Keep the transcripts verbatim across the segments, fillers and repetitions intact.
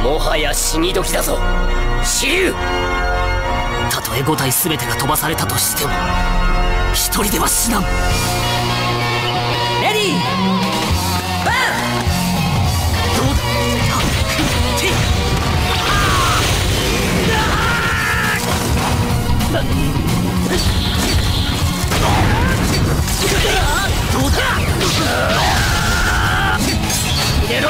もはや死に時だぞ紫龍。たとえご体全てが飛ばされたとしても一人では死なん。レディーバン。どうだ。てなどうだ。入れろ。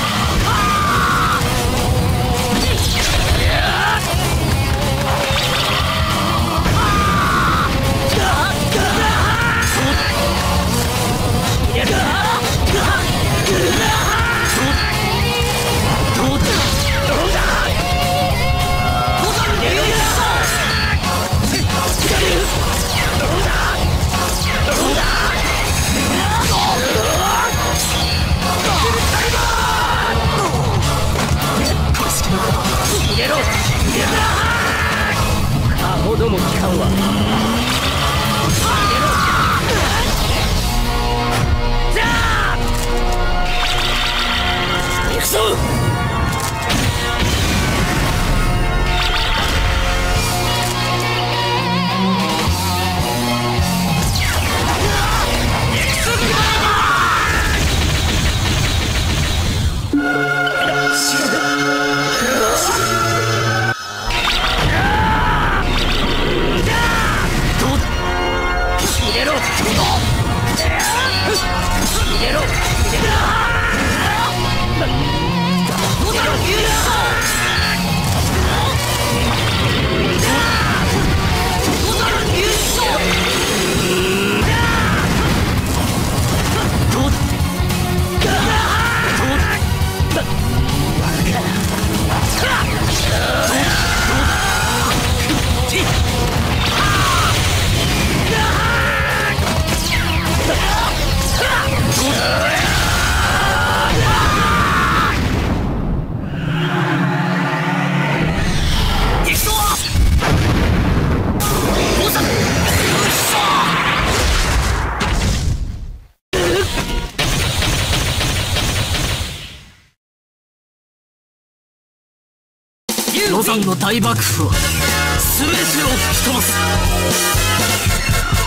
アホども聞かんわ。行くぞ。ロザンの大幕府は全てを吹き飛ばす。